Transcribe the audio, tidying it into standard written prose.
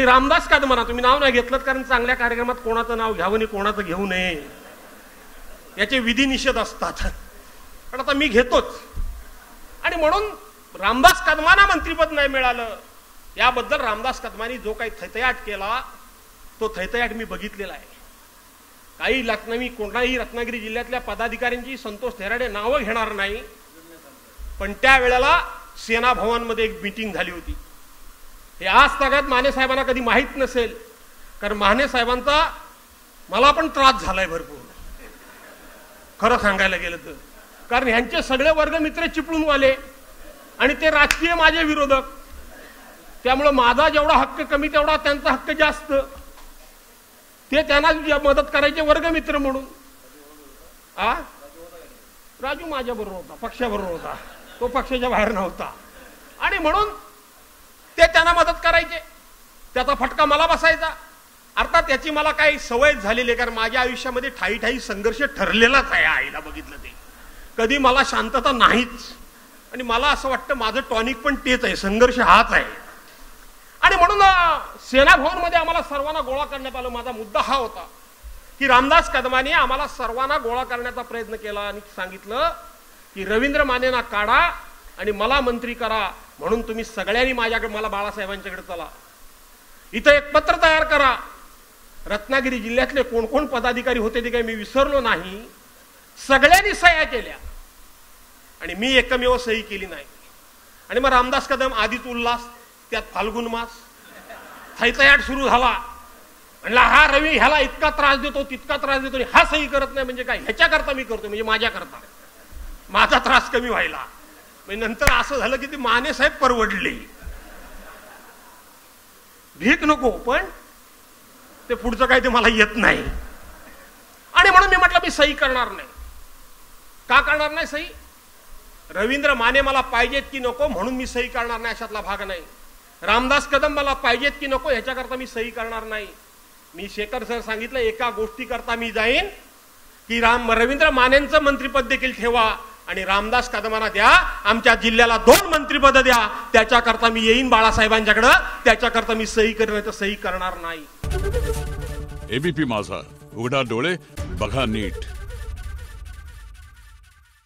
रामदास कदमांना तुम्ही नाव नाही घेतलं कारण चांगल्या कार्यक्रमात कोणाचं नाव घ्यावं आणि कोणाचं घेऊ नये याचे विधी निषेध असतात, पण आता मी घेतोच. आणि म्हणून रामदास कदमांना मंत्रिपद नाही मिळालं याबद्दल रामदास कदमांनी जो काही थैथयाट केला तो थैथयाट मी बघितलेला आहे. काही कोणाही रत्नागिरी जिल्ह्यातल्या पदाधिकाऱ्यांची संतोष थेराडे नावं घेणार नाही, पण त्या वेळेला सेना भवनमध्ये एक मीटिंग झाली होती. हे आज तागात माने साहेबांना कधी माहीत नसेल, कारण माने साहेबांचा मला पण त्रास झालाय भरपूर, खरं सांगायला गेलं तर. कारण ह्यांचे सगळे वर्गमित्र चिपळून आले आणि ते राजकीय माझे विरोधक, त्यामुळे माझा जेवढा हक्क कमी तेवढा त्यांचा हक्क जास्त. ते त्यांना मदत करायचे वर्गमित्र म्हणून. राजू माझ्या बरोबर होता, पक्षाबरोबर होता, तो पक्षाच्या बाहेर नव्हता. आणि म्हणून ते त्यांना मदत करायचे, त्याचा फटका मला बसायचा. अर्थात त्याची मला काही सवय झालेली आहे, कारण माझ्या आयुष्यामध्ये ठाई ठाई संघर्ष ठरलेलाच आहे. आईला बघितलं ते कधी मला शांतता नाहीच, आणि मला असं वाटतं माझं टॉनिक पण तेच आहे, संघर्ष हाच आहे. आणि म्हणून सेना भवनमध्ये आम्हाला सर्वांना गोळा करण्यात आलं. माझा मुद्दा हा होता की रामदास कदमांनी आम्हाला सर्वांना गोळा करण्याचा प्रयत्न केला आणि सांगितलं की रवींद्र मानेंना काढा आणि मला मंत्री करा, म्हणून तुम्ही सगळ्यांनी मला बाळासाहेबांच्याकडे चला, इथं एक पत्र तयार करा. रत्नागिरी जिल्ह्यातले कोण कोण पदाधिकारी होते ते काही मी विसरलो नाही, सगळ्यांनी सह्या केल्या आणि मी एकमेव सही केली नाही. आणि मग रामदास कदम आधीच उल्हास, त्यात फाल्गुन मास, थैथयाट सुरू झाला. म्हणला हा रवी ह्याला इतका त्रास देतो तितका त्रास देतो, हा सही करत नाही म्हणजे काय, ह्याच्याकरता मी करतो, म्हणजे माझ्याकरता, माझा त्रास कमी व्हायला. नंतर असं झालं की ते माने साहेब परवडले, भीक नको पण ते पुढचं काय ते मला येत नाही. आणि म्हणून मी म्हटलं मी सही करणार नाही. का करणार नाही सही? रवींद्र माने मला पाहिजेत की नको म्हणून मी सही करणार नाही अशातला भाग नाही. रामदास कदम मला पाहिजेत की नको ह्याच्याकरता मी सही करणार नाही. मी शेखर सर सांगितलं एका गोष्टी करता मी जाईन की रवींद्र मानेंचं मंत्रिपद देखील ठेवा आणि रामदास कदमांना द्या, आमच्या जिल्ह्याला 2 मंत्रिपद द्या, त्याच्याकरता मी येईन बाळासाहेबांच्याकडे, त्याच्याकरता मी सही करणार नाही. एबीपी माझा, उघडा डोळे बघा नीट.